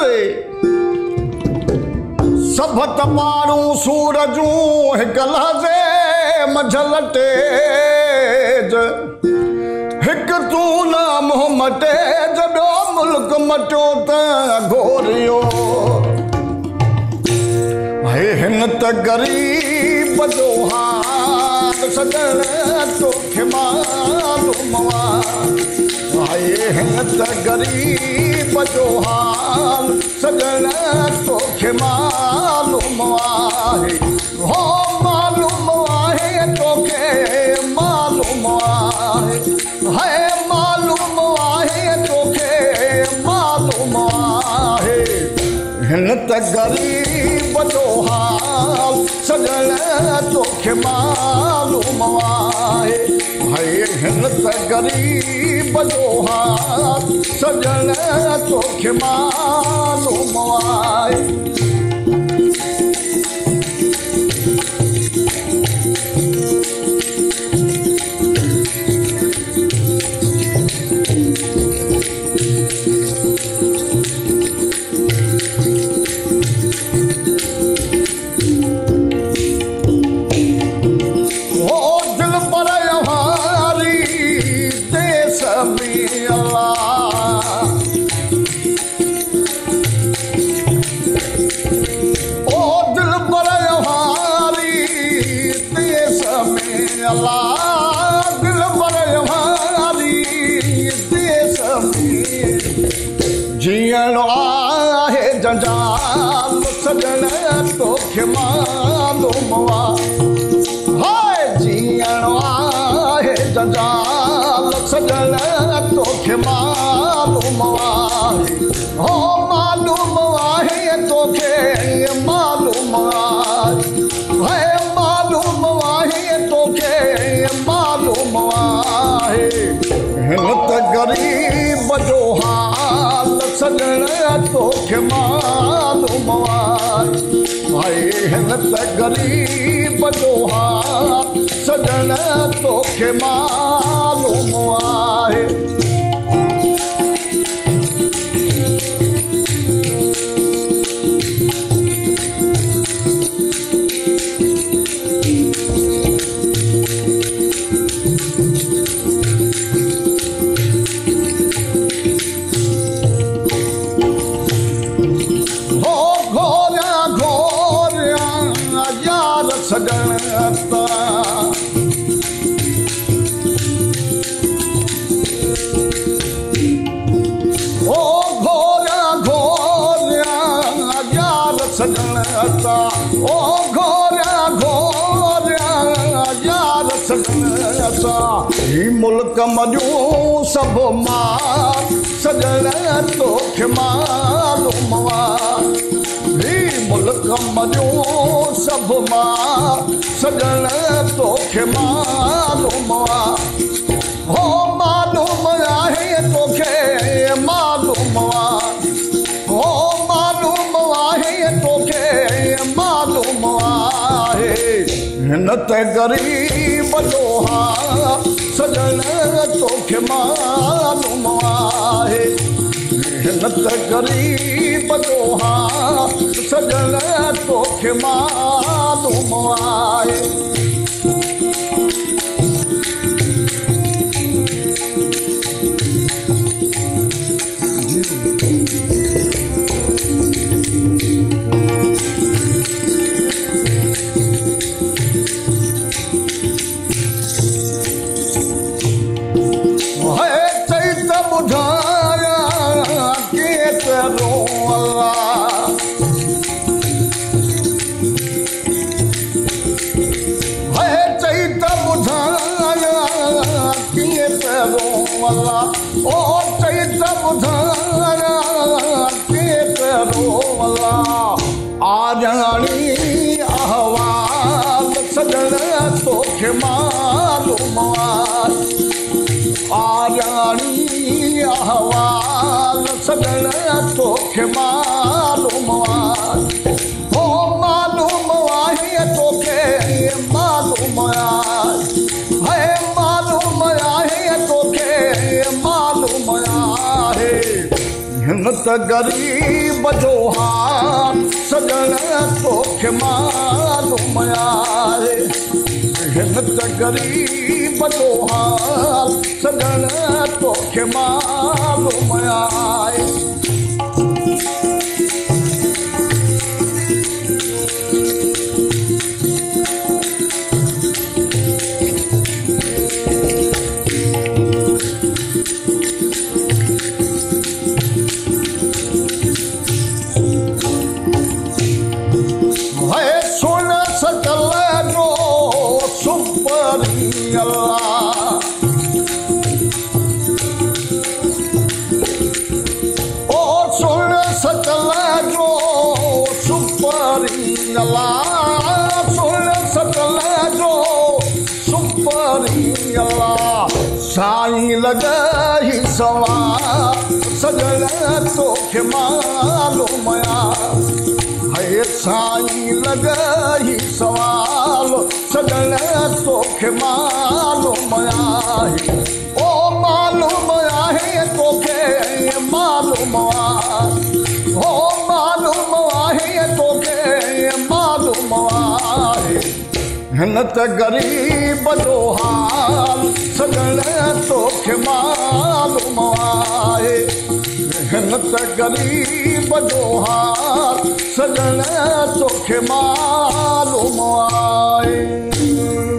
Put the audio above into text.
सभत मारूं सूरजूं हिक लहज़े मंझल तेज हिक तूं न मुंहुं मटेज ॿियो मुल्क मटियो त घोरियो हिन त ग़रीब जो हाल सजण तोखे मालूम आहे हिन त ग़रीब जो हाल सजण तोखे मालूम आहे हो मालूम आहे तोखे मालूम आहे है मालूम आहे तोखे मालूम आहे हिन त ग़रीब जो हाल सजण तोखे मालूम आहे हिन त ग़रीब जो हाल सजण तोखे मालूम आहे जीअणो आहे जंजाल सजण तोखे मालूम आहे जीअणो आहे जंजाल सजण तोखे मालूम आहे हो मालूम आहे तोखे मालूम आहे मालूम आहे तोखे मालूम आहे हिन त ग़रीब जो हाल सजण तोखे मालूम आहे हिन त ग़रीब जो हाल सजण तोखे मालूम आहे सजण ओ घोरिया घोरिया यार सजण ओ घोरिया घोरिया यार सजण ही मुल्क मजूं सभु मां सजण तोखे मालूम ही मुल्क मजूं सभु मां सजण तोखे मालूम हो मालूम आहे तोखे मालूम हो मालूम आहे तोखे मालूम आहे हिन त ग़रीब जो हाल सजण तोखे मालूम आहे हिन त ग़रीब जो हाल सजण तोखे मालूम आहे आजानी अहवाल सजण तोखे मालूम आजानी अहवाल सजण तोखे मालूम हो मालूम आहे तोखे मालूम है मालूम आहे तोखे मालूम आहे हिन त ग़रीब जो हाल सजण तोखे मालूम आहे हिन त ग़रीब जो हाल सजण तोखे मालूम आहे साईं लॻई सवा सजण तोखे मालूम आहे साईं लॻई सवाल सजण तोखे मालूम आहे ओ मालूम आहे तोखे मालूम आहे ओ मालूम आहे तोखे मालूम आहे हिन त ग़रीब जो हाल सजण तोखे मालूम आहे हिन त ग़रीब जो हाल सजण तोखे मालूम आहे